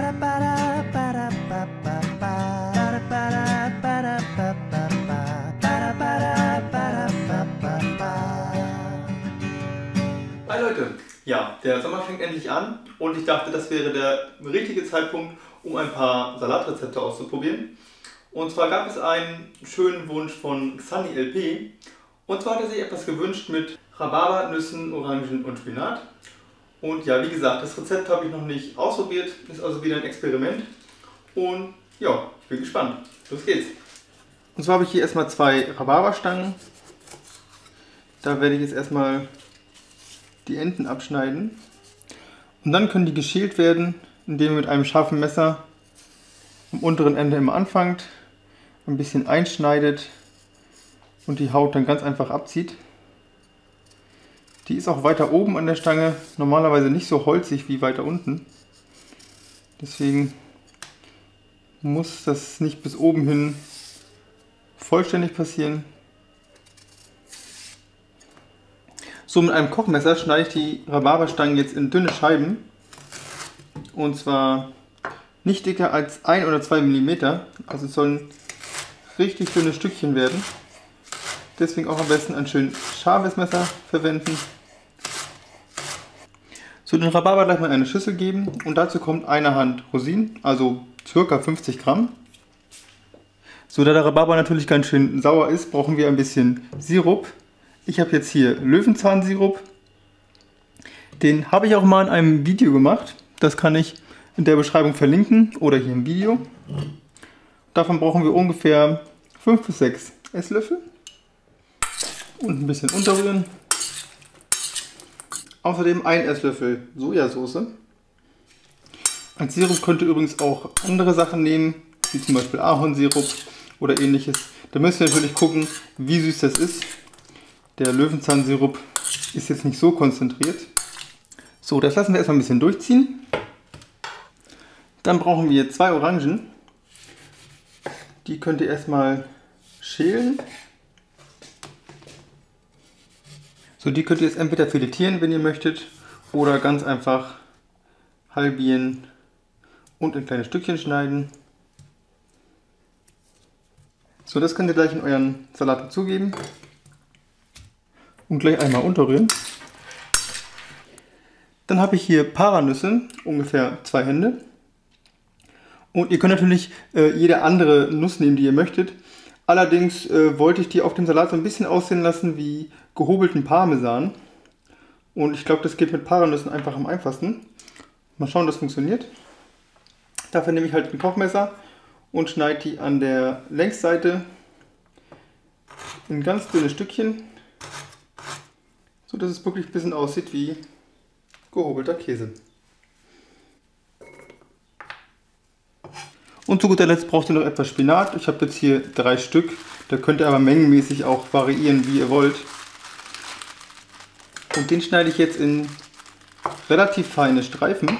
Hi Leute, ja, der Sommer fängt endlich an und ich dachte, das wäre der richtige Zeitpunkt, um ein paar Salatrezepte auszuprobieren. Und zwar gab es einen schönen Wunsch von Xani LP. Und zwar hat er sich etwas gewünscht mit Rhabarber, Nüssen, Orangen und Spinat. Und ja, wie gesagt, das Rezept habe ich noch nicht ausprobiert, ist also wieder ein Experiment. Und ja, ich bin gespannt. Los geht's! Und zwar habe ich hier erstmal 2 Rhabarberstangen. Da werde ich jetzt erstmal die Enden abschneiden. Und dann können die geschält werden, indem ihr mit einem scharfen Messer am unteren Ende immer anfangt, ein bisschen einschneidet und die Haut dann ganz einfach abzieht. Die ist auch weiter oben an der Stange normalerweise nicht so holzig wie weiter unten. Deswegen muss das nicht bis oben hin vollständig passieren. So, mit einem Kochmesser schneide ich die Rhabarberstangen jetzt in dünne Scheiben. Und zwar nicht dicker als 1 oder 2 mm. Also es sollen richtig dünne Stückchen werden. Deswegen auch am besten ein schön scharfes Messer verwenden. So, den Rhabarber gleich mal in eine Schüssel geben und dazu kommt eine Hand Rosinen, also ca. 50 Gramm. So, da der Rhabarber natürlich ganz schön sauer ist, brauchen wir ein bisschen Sirup. Ich habe jetzt hier Löwenzahnsirup. Den habe ich auch mal in einem Video gemacht. Das kann ich in der Beschreibung verlinken oder hier im Video. Davon brauchen wir ungefähr 5 bis 6 Esslöffel. Und ein bisschen unterrühren. Außerdem 1 Esslöffel Sojasauce. Als Sirup könnt ihr übrigens auch andere Sachen nehmen, wie zum Beispiel Ahornsirup oder ähnliches. Da müsst ihr natürlich gucken, wie süß das ist. Der Löwenzahnsirup ist jetzt nicht so konzentriert. So, das lassen wir erstmal ein bisschen durchziehen. Dann brauchen wir 2 Orangen. Die könnt ihr erstmal schälen. So, die könnt ihr jetzt entweder filetieren, wenn ihr möchtet, oder ganz einfach halbieren und in kleine Stückchen schneiden. So, das könnt ihr gleich in euren Salat dazugeben. Und gleich einmal unterrühren. Dann habe ich hier Paranüsse, ungefähr 2 Hände. Und ihr könnt natürlich jede andere Nuss nehmen, die ihr möchtet. Allerdings wollte ich die auf dem Salat so ein bisschen aussehen lassen wie gehobelten Parmesan. Und ich glaube, das geht mit Paranüssen einfach am einfachsten. Mal schauen, ob das funktioniert. Dafür nehme ich halt ein Kochmesser und schneide die an der Längsseite in ganz dünne Stückchen, so dass es wirklich ein bisschen aussieht wie gehobelter Käse. Und zu guter Letzt braucht ihr noch etwas Spinat. Ich habe jetzt hier 3 Stück. Da könnt ihr aber mengenmäßig auch variieren, wie ihr wollt. Und den schneide ich jetzt in relativ feine Streifen.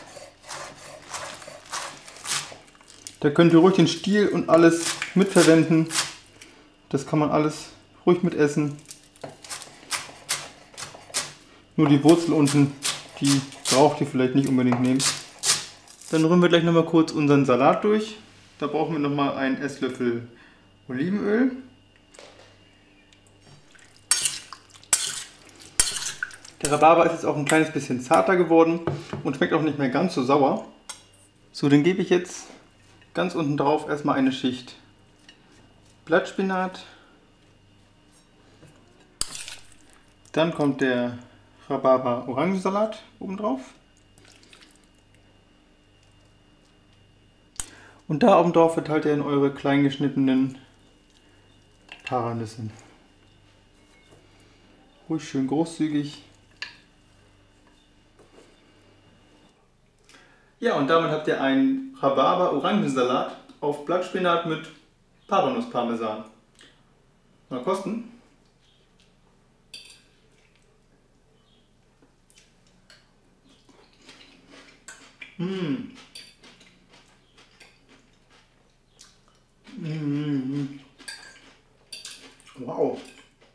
Da könnt ihr ruhig den Stiel und alles mitverwenden. Das kann man alles ruhig mitessen. Nur die Wurzel unten, die braucht ihr vielleicht nicht unbedingt nehmen. Dann rühren wir gleich nochmal kurz unseren Salat durch. Da brauchen wir nochmal einen Esslöffel Olivenöl. Der Rhabarber ist jetzt auch ein kleines bisschen zarter geworden und schmeckt auch nicht mehr ganz so sauer. So, dann gebe ich jetzt ganz unten drauf erstmal eine Schicht Blattspinat. Dann kommt der Rhabarber-Orangensalat oben drauf. Und da oben drauf verteilt ihr in eure klein geschnittenen Paranüsse. Ruhig schön großzügig. Ja, und damit habt ihr einen Rhabarber-Orangensalat auf Blattspinat mit Paranüsparmesan. Mal kosten. Wow.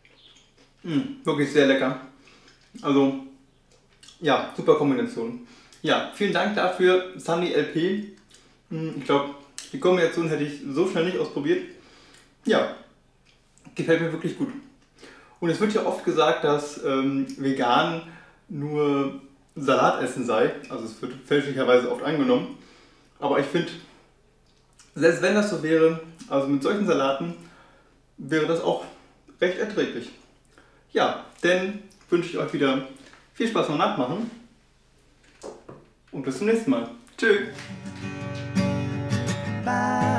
Wirklich sehr lecker. Also, ja, super Kombination. Ja, vielen Dank dafür, Sunny LP. Ich glaube, die Kombination hätte ich so schnell nicht ausprobiert. Ja, gefällt mir wirklich gut. Und es wird ja oft gesagt, dass vegan nur Salatessen sei. Also es wird fälschlicherweise oft angenommen. Aber ich finde, selbst wenn das so wäre, also mit solchen Salaten, wäre das auch recht erträglich. Ja, dann wünsche ich euch wieder viel Spaß beim Nachmachen und bis zum nächsten Mal. Tschüss! Bye.